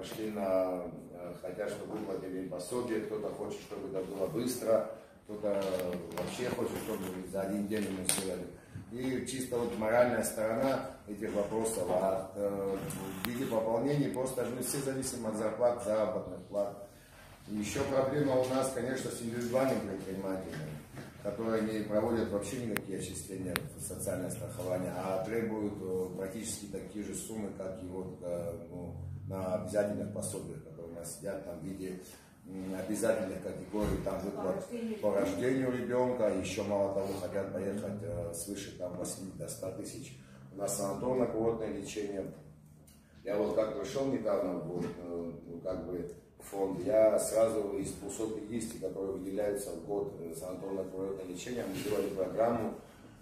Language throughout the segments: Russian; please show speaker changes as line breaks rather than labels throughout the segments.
пошли на, хотят, чтобы выплатили им пособие, кто-то хочет, чтобы это было быстро, кто-то вообще хочет, чтобы за один день ему сделали. И чисто вот моральная сторона этих вопросов, в виде пополнений просто мы все зависим от зарплат, заработных плат. И еще проблема у нас, конечно, с индивидуальными предпринимателями, которые не проводят вообще никакие отчисления в социальное страхование, а требуют практически такие же суммы, как и вот, на обязательных пособиях, которые у нас сидят там в виде обязательных категорий, там выплат по рождению ребенка, еще мало того хотят поехать свыше там 8 до 100 тысяч. У нас санаторно-курортное лечение. Я вот как пришел недавно в фонд, я сразу из 250, которые выделяются в год санаторно-курортное лечение, мы сделали программу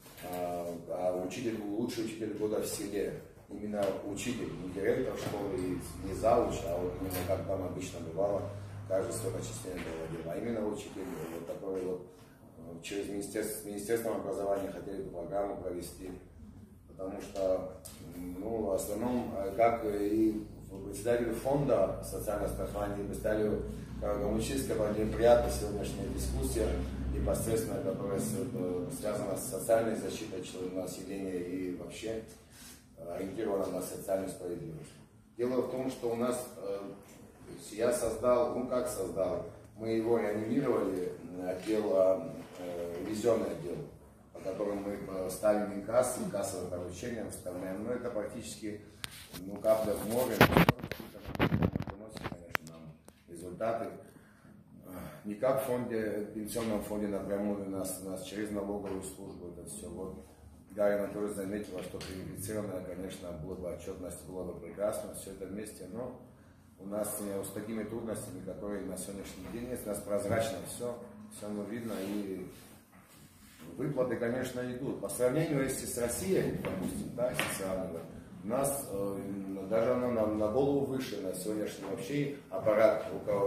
лучший учитель года в селе. Именно учитель, не директор школы, не зауч, а вот именно как там обычно бывало, каждый свое начисление проводил, а именно учитель, вот такой вот через Министерством образования хотели эту программу провести, потому что, в основном, как и председателю фонда социального страхования, представителю Карагандинской, приятна сегодняшняя дискуссия, непосредственно, которая связана с социальной защитой населения и вообще ориентирована на социальную справедливость. Дело в том, что у нас, я создал, мы его реанимировали, ревизионный отдел, по которому мы ставим инкассы, кассовые поручения выставляем, но это практически капля в море, приносит, конечно, нам результаты. Не как в пенсионном фонде напрямую у нас через налоговую службу это все. Вот Дарья Анатольевна заметила, что верифицированная, конечно, была бы отчетность, было бы прекрасно, все это вместе, но у нас с такими трудностями, которые на сегодняшний день есть, у нас прозрачно все видно, и выплаты, конечно, идут. По сравнению, если с Россией, допустим, если сравнивать, у нас даже на голову выше на сегодняшний вообще аппарат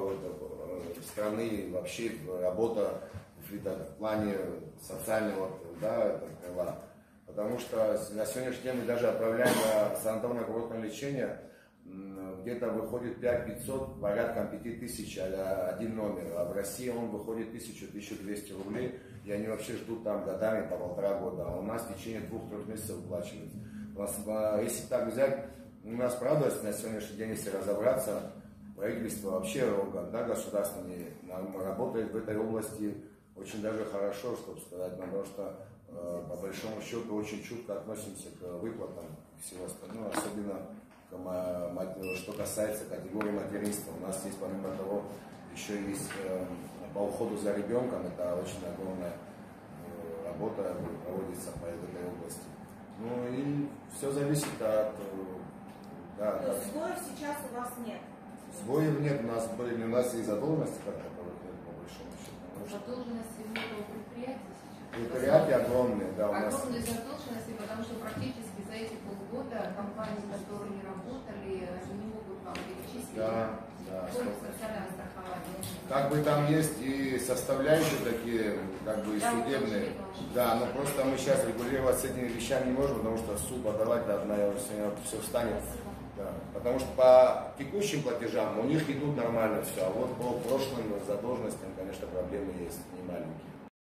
страны, вообще работа в плане социального крыла. Потому что на сегодняшний день мы даже отправляем на санаторно-курортное лечение, где-то выходит 5500, порядком 5000 один номер, а в России он выходит 1000-1200 рублей, и они вообще ждут там годами, по 1,5 года, а у нас в течение 2-3 месяцев выплачивается. Если так взять, у нас, правда, на сегодняшний день, если разобраться, правительство, вообще орган государственный, работает в этой области очень даже хорошо, чтобы сказать, потому что по большому счету очень чутко относимся к выплатам и всего остального, особенно что касается категории материнства. У нас есть, помимо того, еще есть по уходу за ребенком, это очень огромная работа проводится по этой области. И все зависит от...
Сбоев сейчас у вас нет?
Сбоев нет, у нас и задолженности которых нет, по большому счету.
Задолженности много предприятий сейчас?
Предприятия огромные, да.
Огромные задолженности, потому что практически за эти полгода компании, которые не работали, они не могут вам перечислить.
Да.
Социальное страхование.
Как бы там есть и составляющие такие, и судебные. Да, но просто мы сейчас регулировать с этими вещами не можем, потому что суд подавать, сегодня все встанет. Да, потому что по текущим платежам у них идут нормально все, а вот по прошлым задолженностям, конечно, проблемы есть немаленькие.